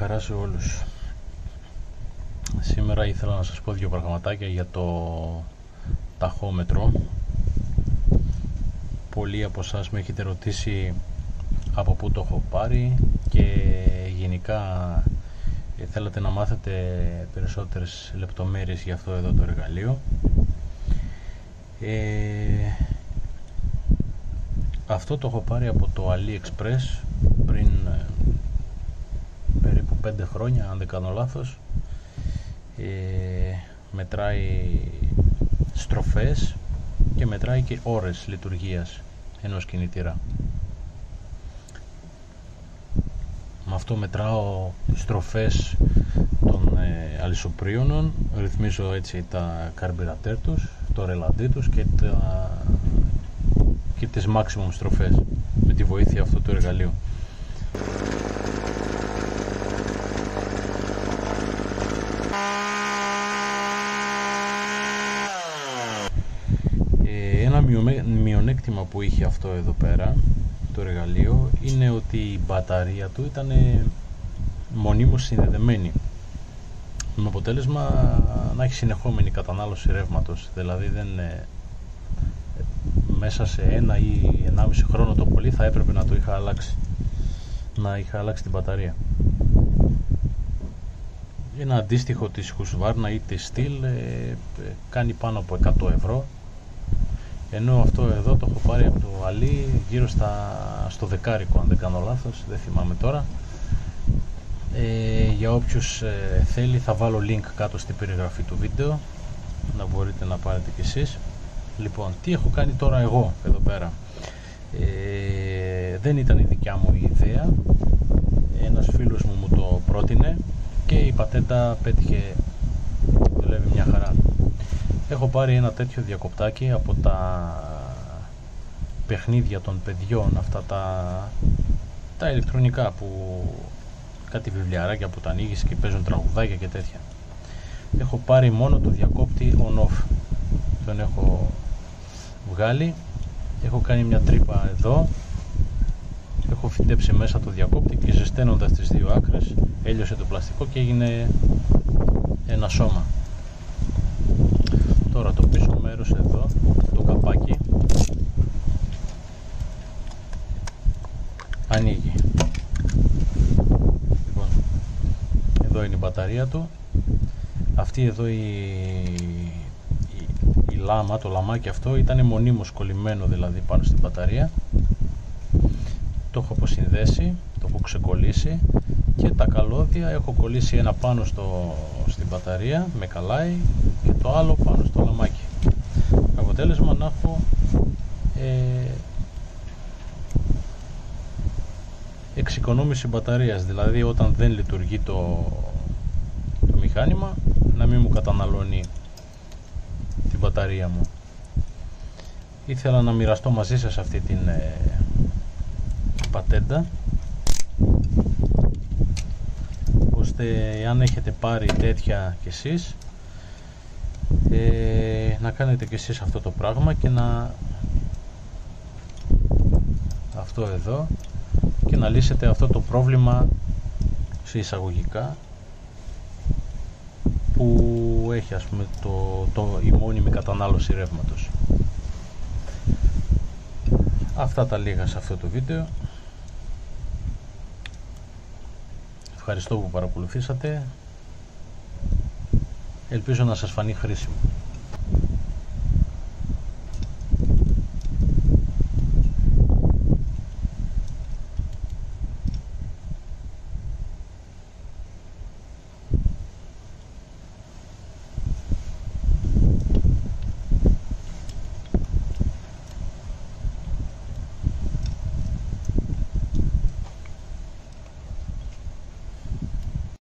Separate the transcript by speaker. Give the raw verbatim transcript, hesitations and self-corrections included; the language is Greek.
Speaker 1: χαρά σε όλους. Σήμερα ήθελα να σας πω δύο πραγματάκια για το ταχόμετρο. Πολλοί από εσάς με έχετε ρωτήσει από πού το έχω πάρει και γενικά θέλατε να μάθετε περισσότερες λεπτομέρειες για αυτό εδώ το εργαλείο. Ε, αυτό το έχω πάρει από το AliExpress πριν περίπου πέντε χρόνια, αν δεν κάνω λάθος. Ε, μετράει στροφές και μετράει και ώρες λειτουργίας ενός κινητήρα. Με αυτό μετράω στροφές των ε, αλυσοπρίωνων, ρυθμίζω έτσι τα καρμπυρατέρ τους, το ρελαντί τους και, τα, και τις maximum στροφές με τη βοήθεια αυτού του εργαλείου. Ένα μειονέκτημα που είχε αυτό εδώ πέρα το εργαλείο είναι ότι η μπαταρία του ήταν μονίμως συνδεδεμένη, με αποτέλεσμα να έχει συνεχόμενη κατανάλωση ρεύματος. Δηλαδή δεν, μέσα σε ένα ή ενάμιση χρόνο το πολύ θα έπρεπε να το είχα αλλάξει, να είχα αλλάξει την μπαταρία. Ένα αντίστοιχο της Husqvarna ή της Stihl ε, κάνει πάνω από εκατό ευρώ, ενώ αυτό εδώ το έχω πάρει από το Ali γύρω στα, στο δεκάρικο, αν δεν κάνω λάθος, δεν θυμάμαι τώρα. Ε, για όποιους ε, θέλει θα βάλω link κάτω στην περιγραφή του βίντεο να μπορείτε να πάρετε κι εσείς. Λοιπόν, τι έχω κάνει τώρα εγώ εδώ πέρα. Ε, δεν ήταν η δικιά μου η ιδέα, ένας φίλος μου μου το πρότεινε και η πατέντα πέτυχε, δουλεύει μια χαρά. Έχω πάρει ένα τέτοιο διακοπτάκι από τα παιχνίδια των παιδιών, αυτά τα, τα ηλεκτρονικά, που κάτι βιβλιαράκια που τα ανοίγεις και παίζουν τραγουδάκια και τέτοια. Έχω πάρει μόνο το διακόπτη on-off, τον έχω βγάλει, έχω κάνει μια τρύπα εδώ, έχω φυτέψει μέσα το διακόπτη και ζεσταίνοντας τις δύο άκρες έλειωσε το πλαστικό και έγινε ένα σώμα. Τώρα το πίσω μέρος εδώ, το καπάκι, ανοίγει. Λοιπόν, εδώ είναι η μπαταρία του. Αυτή εδώ η, η, η λάμα, το λαμάκι αυτό ήταν μονίμως κολλημένο, δηλαδή πάνω στην μπαταρία. Το έχω αποσυνδέσει, το έχω ξεκολλήσει και τα καλώδια έχω κολλήσει ένα πάνω στο, στην μπαταρία, με καλάει, και το άλλο πάνω στο λαμάκι. Αποτέλεσμα να έχω ε, εξοικονόμηση μπαταρίας, δηλαδή όταν δεν λειτουργεί το, το μηχάνημα να μην μου καταναλώνει την μπαταρία μου. Ήθελα να μοιραστώ μαζί σας αυτή την ε, πατέντα, ώστε αν έχετε πάρει τέτοια κι εσείς ε, να κάνετε κι εσείς αυτό το πράγμα και να αυτό εδώ και να λύσετε αυτό το πρόβλημα σε εισαγωγικά που έχει, ας πούμε, το, το, η μόνιμη κατανάλωση ρεύματος. Αυτά τα λίγα σε αυτό το βίντεο. Ευχαριστώ που παρακολουθήσατε. Ελπίζω να σας φανεί χρήσιμο.